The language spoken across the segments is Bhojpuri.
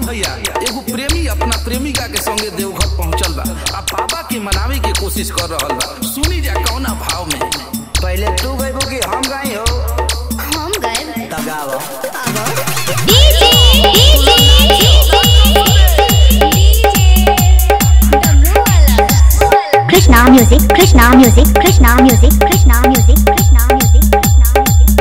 भैया एगो प्रेमी अपना प्रेमिका के संगे देवघर पहुंचल बा आ बाबा के मनावे के कोशिश कर रहल बा। सुनी जा कौना भाव में। पहले तू गइबो कि हम गाई हो? हम गायब तब गाओ। DJ Krishna music Krishna music Krishna music Krishna music Krishna music Krishna music.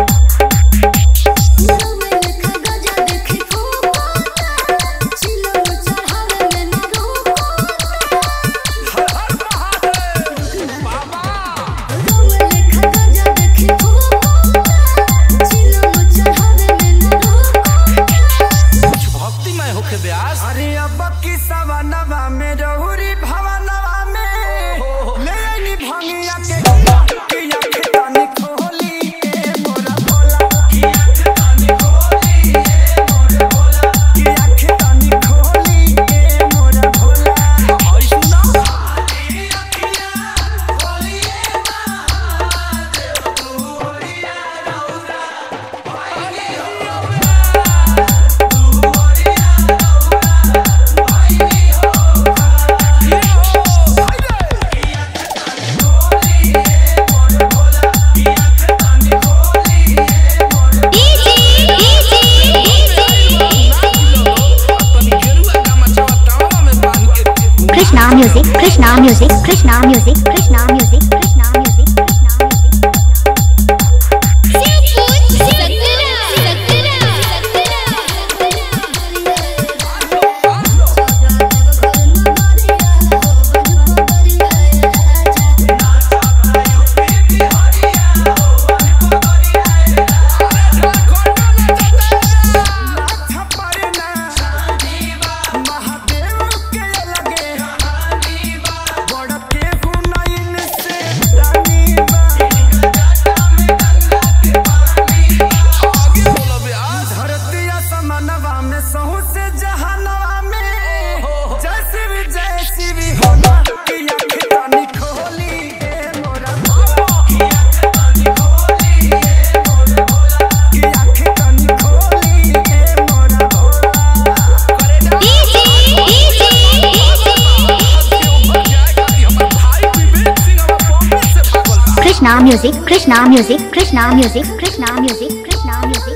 अरे अब की सवनवा में रहुरी भवनवा में ले आनी भंगिया के की आंखें तानी खोली ए मोरा भोला की आंखें तानी खोली ए मोरा भोला की आंखें तानी खोली ए मोरा भोला। ओए सुना ये अखियां खोली ए महादेव तू होइया रौरा भाई Krishna music Krishna music Krishna music Krishna music Krishna music Krishna music Krishna music Krishna music Krishna music Krishna music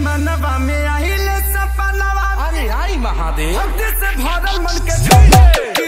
Mahadev से भरल मन के